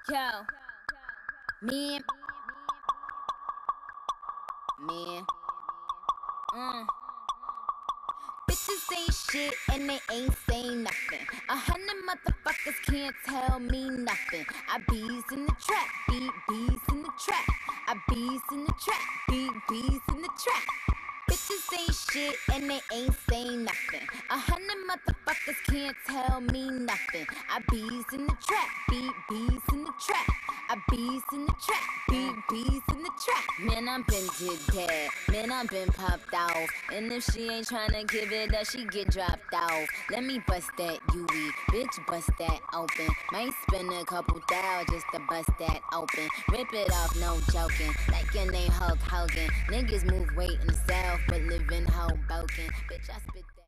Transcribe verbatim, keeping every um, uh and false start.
Yo, me and me, mm. Bitches ain't shit and they ain't saying nothing. A hundred motherfuckers can't tell me nothing. I bees in the trap, beat bees in the trap. I bees in the trap, beat bees in the trap. Bitches ain't shit and they ain't saying nothing. A hundred motherfuckers can't tell me nothing. I bees in the trap, beat bees in the trap. I bees in the trap, beat bees in the trap. Man, I'm been did that. Man, I'm been popped off. And if she ain't tryna give it up, she get dropped off. Let me bust that U E, bitch, bust that open. Might spend a couple thou just to bust that open. Rip it off, no joking. Like your name Hulk Hogan. Niggas move weight in the south, but live in Hoboken. Bitch, I spit that.